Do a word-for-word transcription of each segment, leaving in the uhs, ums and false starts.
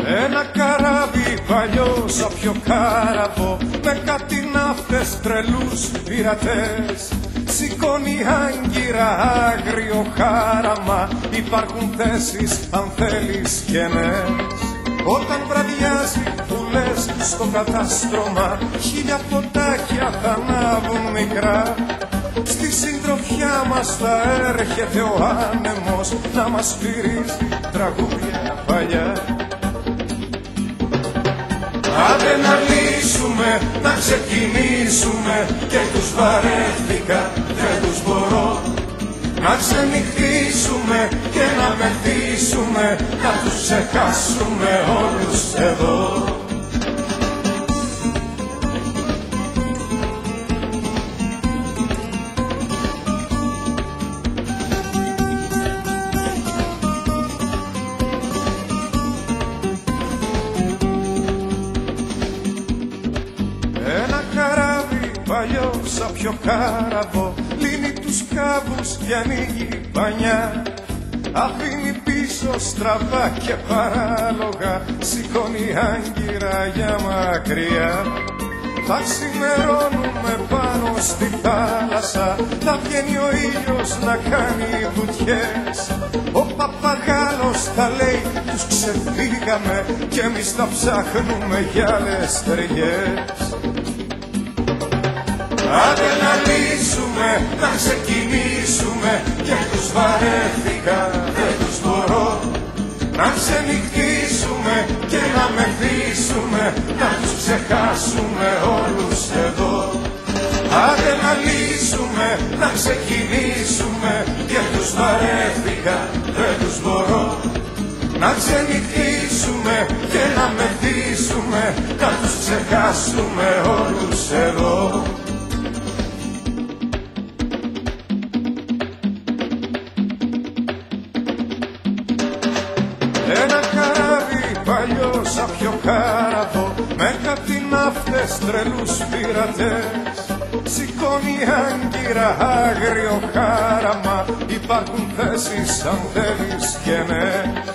Ένα καράβι παλιό σαν πιο κάραβο, με κάτι ναύτες τρελούς πειρατές, σηκώνει άγκυρα άγριο χάραμα, υπάρχουν θέσεις αν θέλεις κενές. Όταν βραδιάζει που λες στο κατάστρωμα, χίλια φωτάκια θα ανάβουν μικρά. Στη συντροφιά μας θα έρχεται ο άνεμος να μας σφυρίζει τραγούδια παλιά. Άντε να λύσουμε, να ξεκινήσουμε, και τους βαρέθηκα, δεν τους μπορώ. Να ξενυχτήσουμε και να μεθύσουμε, να τους ξεχάσουμε όλους εδώ. Ένα καράβι παλιό σαν πιο κάραβο, λύνει τους κάβους και ανοίγει πανιά. Αφήνει πίσω στραβά και παράλογα, σηκώνει άγκυρα για μακριά. Θα ξημερώνουμε πάνω στη θάλασσα, θα βγαίνει ο ήλιος να κάνει βουτιές. Ο παπαγάλος θα λέει τους ξεφύγαμε, κι εμείς θα ψάχνουμε για άλλες ταιριές. Άντε να λύσουμε, να ξεκινήσουμε, και τους βαρέθηκα, δεν τους μπορώ. Να ξενυχτήσουμε και να μεθύσουμε, να τους ξεχάσουμε όλους εδώ. Άντε να λύσουμε, να ξεκινήσουμε, και τους βαρέθηκα, δεν τους μπορώ. Να ξενυχτήσουμε και να μεθύσουμε, να τους ξεχάσουμε όλους εδώ. Ένα καράβι παλιό σαν πιο κάραβο, με κάτι ναύτες τρελούς πειρατές, σηκώνει άγκυρα άγριο χάραμα, υπάρχουν θέσεις αν θέλεις κενές.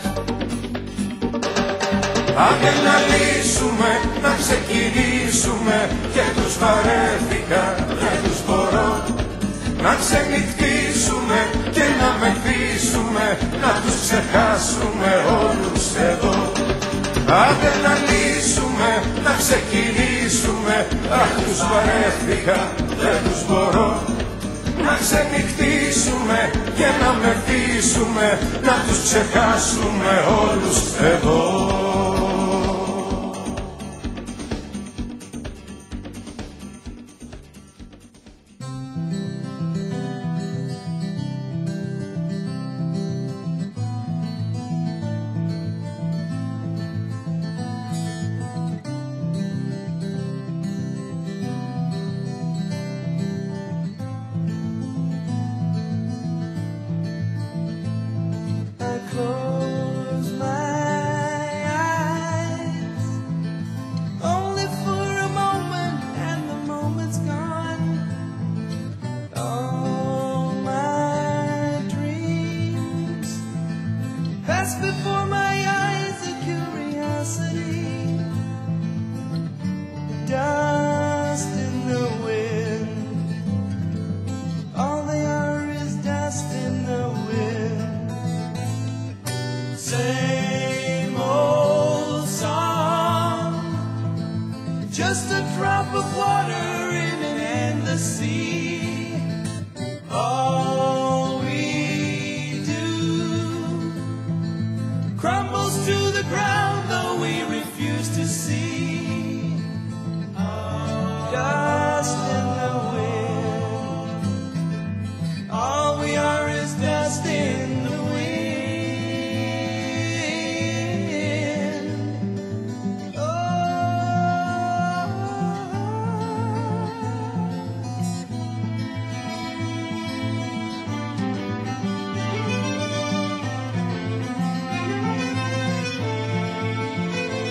Άντε να λύσουμε, να ξεκινήσουμε, και τους βαρέθηκα, δεν τους μπορώ. Να ξενυχτήσουμε και να μεθύσουμε, να τους ξεχάσουμε όλους εδώ. Άντε να λύσουμε, να ξεκινήσουμε, αχ τους βαρέθηκα, δεν τους μπορώ. Να ξενυχτήσουμε και να μεθύσουμε, να τους ξεχάσουμε όλους εδώ. Before my eyes a curiosity, dust in the wind. All they are is dust in the wind. Same old song, just a drop of water in an endless sea. All we do crumbles to the ground, though we refuse to see. Dust in the wind. All we are is dust in the wind. Oh.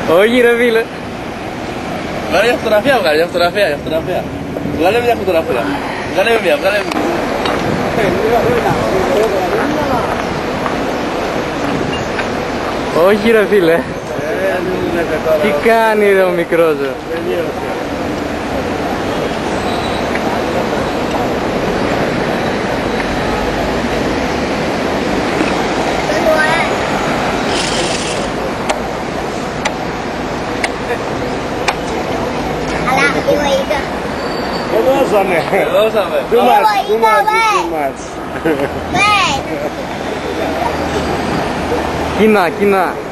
Όχι ρε φίλε. Βγάλε μια φωτογραφία, βγάλε μια φωτογραφία, μια φωτογραφία. Βγάλε μια φωτογραφία. Βγάλε μια, βγάλε μια. Όχι ρε φίλε. Τι κάνει ρε ο μικρός ρε. Δώσαμε. Δώσαμε. Too much, too much, too much. Κοινά, κοινά.